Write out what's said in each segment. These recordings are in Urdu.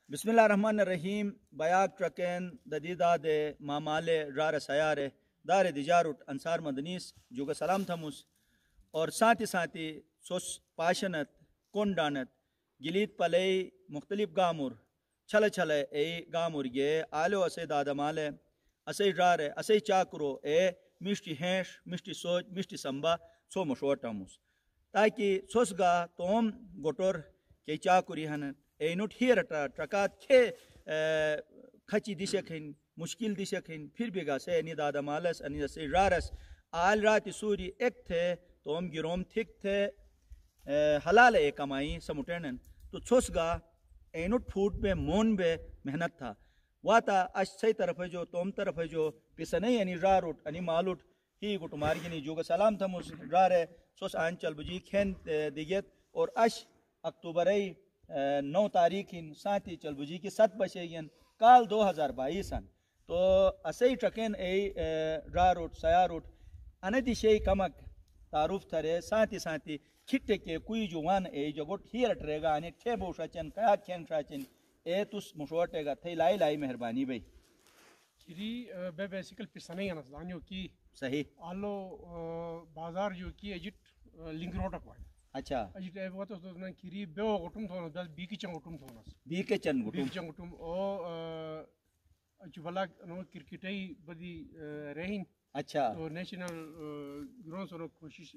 بسم اللہ الرحمن الرحیم. بیاک ٹرکین ددیداد مامالے رار سیارے دار دیجاروٹ انصار مدنیس جو کا سلام تھمس اور ساتھی ساتھی سوس پاشنت کونڈانت گلیت پلے مختلف گامور چھلے چھلے اے گامور یہ آلو اسے دادا مالے اسے رارے اسے چاکرو اے مشتی ہینش مشتی سوچ مشتی سمبا سو مشوٹاموس تاکہ سوس گا توم گوٹور کے چاکوری ہن اے نوٹ ہیر ٹرکات کھے کھچی دشکھن مشکل دشکھن پھر بھی گا سے انی دادا مالس انی سے رارس آل راتی سوری ایک تھے توم گروم تھک تھے حلال اے کمائی سمٹینن تو چھوس گا اے نوٹ پھوٹ بے مون بے محنت تھا واتا اش سی طرف جو توم طرف جو پسنے انی راروٹ انی مالوٹ ہی گٹماری گنی جو کا سلام تھا مس رارے سوس آنچل بجی کھین دیگیت اور اش اکتوبرئی 9 تاریخ ساتھی چل بجی کی 7 بجے کال 2022 تو اسے ٹرکین اے را روٹ سیا روٹ اندی شے کمک تعارف تھرے ساتھی ساتھی کھٹے کے کوئی جوان اے جگوٹ ہیر ٹرے گا انے کھے بو شچن کیا کھین شچن اے تس مشوٹے گا تھے لائی مہربانی بھائی کری بے بیسیکل پسنے انس دانیو کی صحیح آلو بازار جو کی اجٹ لنک روٹا کوئی اچھا اجٹ اے بہت تو نہ کری بیو گٹم تھونس بس بیکچن گٹم تھونس بیکچن گٹم او اچ بلا نو کرکٹئی بدی رہین اچھا تو نیشنل گراؤنڈ سر کوشش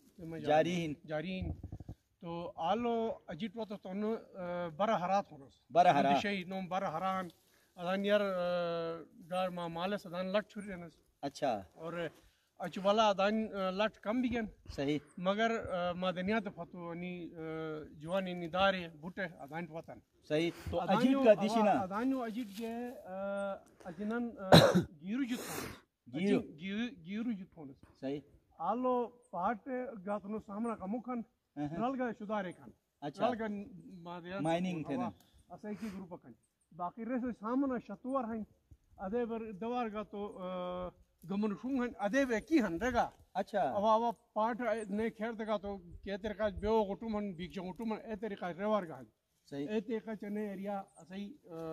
جاری تو آلو اجٹ وقت تو برا ہرا تھونس برا ہرا شی نو برا ہران ادان یار دار ما مالس ادان لٹ چھرینس اچھا اور اچ والا ادان لٹ کم بھی گن صحیح مگر مدنیات فتو نی جوانی ندارے بوٹے ادان وطن صحیح تو اجٹ کا دیشنا ادانو اجٹ کے اجنن گیرو جتون گیرو جتون صحیح آلو پاٹ گاتنو سامنا کمکھن رلگا شدارے کھن اچھا رلگا مائننگ تھے نا اسے کی گروپ کھن باقی رہے سامنا شتور ہیں ادے بر دوار گا تو گمن شون ہیں ادے وے کی ہن رگا اچھا اوا پاٹ نے کھیر دگا تو کے طریقہ بیو گٹم ہن بیک گٹم اے طریقہ ریوار گا صحیح اے طریقہ چنے ایریا صحیح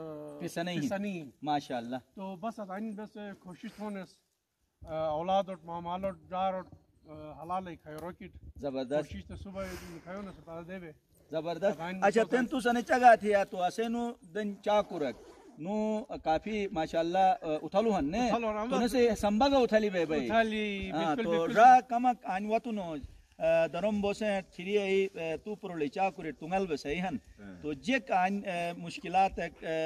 پسنی ماشاءاللہ تو بس ادان بس کوشش تھونس اولاد اور مامال اور دار اور حلال کھیروکٹ زبردست کوشش تو صبح کھایو نہ ستا دے وے زبردست اچھا تن تو سنے چگا تھیا تو اسینو دن چاکورک نو کافی ماشاءاللہ اتھلو ہن نے تو نسے سمباگا اتھلی بے بھائی اتھلی تو را کمک آن وطنو درم بوسیں تھری ای تو پرولے چاکوری تنگل بسئی ہن تو جیک آن مشکلات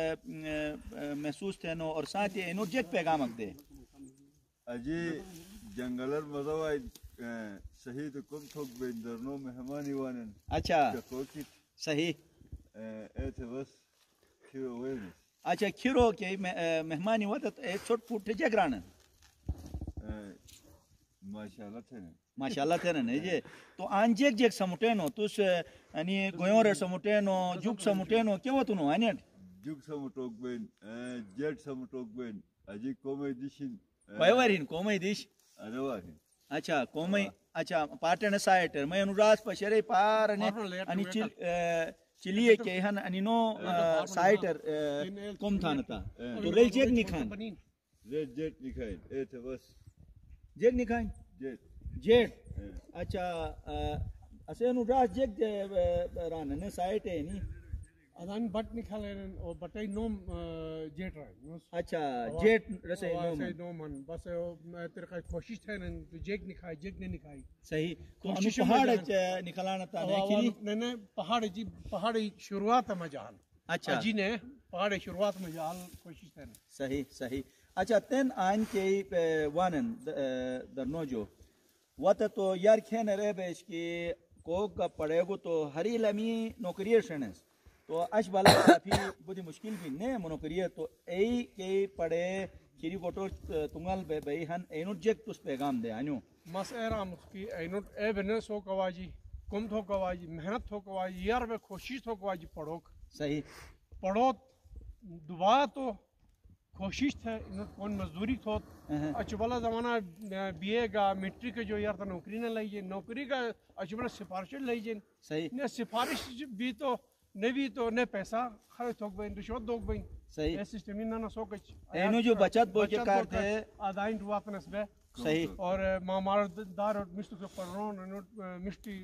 محسوس تھے نو اور ساتھ یہ انو جیک پیغامک دے اجی جنگلر مزوائی شہید کم تھوک بین درنو مہمانی وانن اچھا صحیح اے تھے بس کھیرو ویلس اچھا کھیرو کے مہمانی وقت اے چھوٹ پوٹ جگرانن ماشاءاللہ تھے ماشاءاللہ تھے نا جی تو آن جیک جیک سمٹینو توس انی گویور سمٹینو جوک سمٹینو کیا وہ تنو آنیٹ جوک سمٹوک بین جیٹ سمٹوک بین اجی کومی دیشن پیوارین کومی دیش ادوارین اچھا کومی اچھا پارٹن سائٹر میں انوراس پشرے پارنے انی چلیے کہ ہن انی نو سائٹر کم تھانتا تو ریل جیک نکھان ریل جیٹ نکھائن اے تھے بس جیک نکھائن جیٹ اچھا اسے انوراس جیک رانا نے سائٹ ہے نی ادان بٹ نکھالے اور بٹائی نوم جیٹ رہا اچھا جیٹ رسے نومن بس طریقہ کوشش تھے نا جیک نکھائی جیک نے نکھائی صحیح تو انو پہاڑ نکھلانا تھا نہیں پہاڑ شروعات میں جال اچھا جی نے پہاڑ شروعات میں جال کوشش تھے صحیح صحیح اچھا تین آئین کے وانن درنو جو وقت تو یار کھین رہے بیش کی کوک کا پڑے گو تو ہری لمی نوکری شنس تو اش بالا کافی بڑی مشکل بھی نے منوکریہ تو ای کے پڑے کھیری کوٹو تنگل بے بھائی ہن اینو جیک تس پیغام دے آنیو مس ایرام کی اینو اے بنس ہو کواجی کم تھو کواجی محنت ہو کواجی یار بے کوشش ہو کواجی پڑھوک صحیح پڑھو دوبارہ تو کوشش تھے کون مزدوری تھو اچھا والا زمانہ بی اے کا میٹرک جو یار تو نوکری نہ لائیے نوکری کا اچھا والا سفارش لائیے صحیح سفارش بھی تو نبی تو نے پیسہ خرچ ہوگ بین رشوت دوگ بین صحیح اے سسٹم نہ سوکچ اینو جو بچت بو کے کرتے آدائن واتنس بے صحیح اور مامار دار مشتو کے پرون مشتی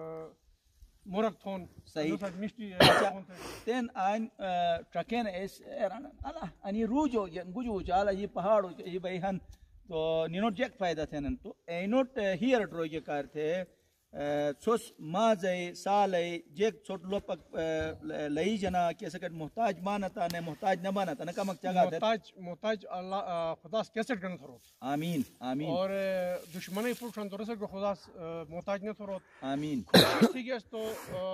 مرغ تھون صحیح مشتی تین آئین ٹرکین ایس اللہ انی روجو گجو چالا یہ پہاڑو یہ بیہن تو نینوٹ جیک فائدہ تھے نن تو اینوٹ ہیر ٹرو کے کرتے سوس مازے سالے جیک چھوٹ لوپک لئی جنا کیسے کہ محتاج مانتا نے محتاج نہ مانتا نہ کمک چگا تھے محتاج اللہ خدا کیسٹ کرنا تھرو آمین آمین اور دشمنی پوچھن تو رسل کو خدا محتاج نہ تھرو آمین ٹھیک ہے تو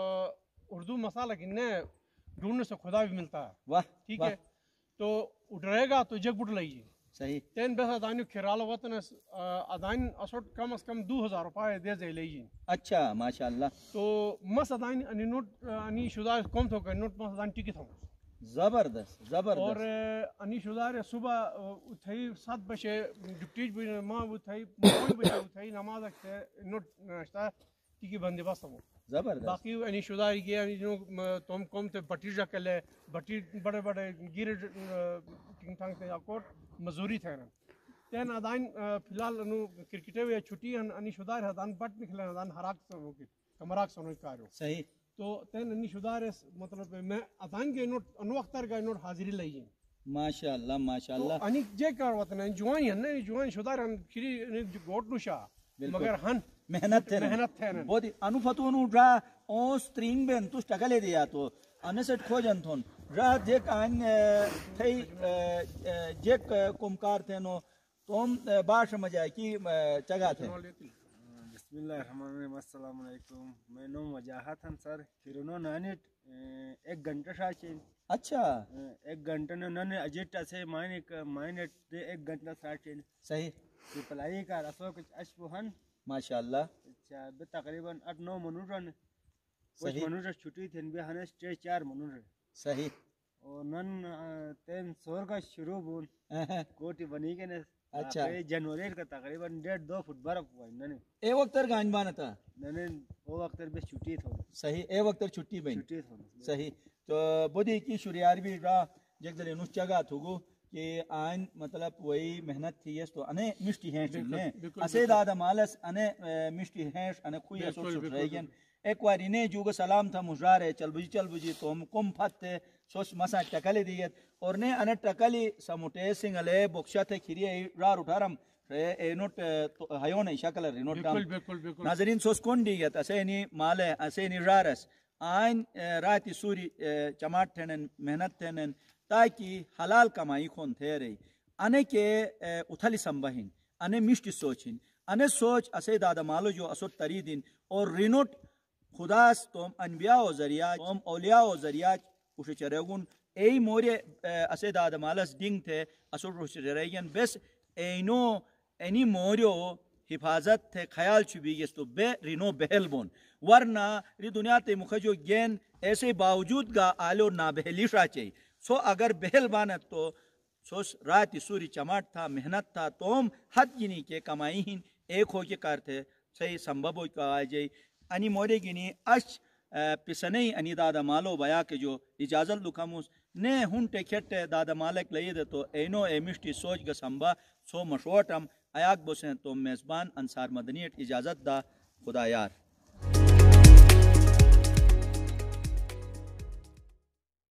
اردو مسالہ گننے ڈھونڈنے سے خدا بھی ملتا ہے واہ ٹھیک ہے تو اٹھرے گا تو جگ بٹ لئیے صحیح تین بیس ادائنو کھیرال وطن ادائن اسوٹ کم از کم 2000 روپے دے زے لئیے اچھا ماشاءاللہ تو مس ادائن انی نوٹ انی شدہ کم تھو کہ نوٹ مس ادائن ٹکٹ ہوں زبردست زبردست اور انی شدہ صبح اٹھائی 7 بجے ڈپٹیج بھی ماں اٹھائی 5 بجے اٹھائی نماز اکھتے نوٹ نشتا ٹکی بندی بس ہوں زبردست باقی انی شدہ گیا جو تم کم تے بٹی جا کلے بٹی بڑے بڑے گیرے ٹنگ ٹھنگ تے اکوٹ مزوری تھے نا تین ادائن فی الحال انو کرکٹے ہوئے چھٹی انی شدہ ادان بٹ نکلے ادان ہراک سنو کی کمراک سنو کارو صحیح تو تین انی شدہ مطلب میں ادان کے نوٹ انو اختر کا نوٹ حاضری لئیے ماشاءاللہ ماشاءاللہ انی جے کار وطن جوان ہیں جوان شدہ کھری گوٹ نوشا مگر ہن محنت تھے محنت تھے بہت انو فتون ڈرا اوس ترینگ بین تو ٹکلے دیا تو انسٹ کھوجن تھون ڈرا دیک آن تھئی جیک کمکار تھے نو توم باش مجائے کی چگا تھے بسم اللہ الرحمن الرحیم السلام علیکم میں نوم وجاہت ہن سر پھر انہوں نے 1 گھنٹہ شاچین اچھا 1 گھنٹہ انہوں نے اجیٹا سے مائنٹ دے 1 گھنٹہ ساچین صحیح پھر پلائی کا رسو کچھ اشبو ہن ماشاءاللہ اچھا بے تقریباً 8-9 منورن کچھ صحیح منور چھٹی تھے بھی ہنس 4 منور صحیح اور نن تین سور کا شروع بون کوٹی بنی کے نے اچھا جنوری کا تقریباً 1.5-2 فٹ برف ہوا ہے اے وقت گانج بانا تھا وہ وقت بے چھٹی تھو صحیح اے وقت چھٹی بین چھٹی تھو صحیح تو بدی کی شریار بھی را جگ دل نس چگا تھوگو کہ آئین مطلب وہی محنت تھی تو انے مشتی ہیں چلنے اسے دادا مالس انے مشتی ہیں انے خوی اسو چھٹ رہی گن ایک واری نے جوگا سلام تھا مجرارے چل بجی تو ہم کم پھتے سوچ مسا ٹکلی دیت اور نے انے ٹکلی سموٹے سنگلے بکشا تھے کھیری رار اٹھارم اینوٹ ہیون شکل رینوٹ کام ناظرین سوس کون دیت اسے نی مالے اسے نی رارس آئین راتی سوری چماٹ تھینن محنت تھینن تاکہ حلال کمائی خون تھے رہی انے کے اتھلی سمبہن انے مشتی سوچن انے سوچ اسے دادا مالو جو اسو تری دن اور رینوٹ خداس توم انبیاء و ذریعہ توم اولیاء و ذریعہ کچھ چرگون ای موری اسے دادا مالس ڈنگ تھے اسو روش چرگین بس اینو اینی موریو حفاظت تھے خیال چھبی گیس تو بے رینو بہل بون ورنہ ری دنیا تے مخجو گین ایسے باوجود گا آلو نابہلی شاچے سو اگر بہل بانت تو سوس راتی سوری چماٹ تھا محنت تھا توم حد گنی کے کمائی ہن ایک ہو کے کار تھے صحیح سمبھو کا آجائی انی مورے گنی اش پسنی انی دادا مالو بیا کے جو اجازت لکھاموس نے ہن ٹکٹ دادا مالک لئی دے تو اینو اے مشتی سوچ گا سمبا سو مشوٹم ایاک بوسن تو میزبان انصار مدنیت اجازت دا خدا یار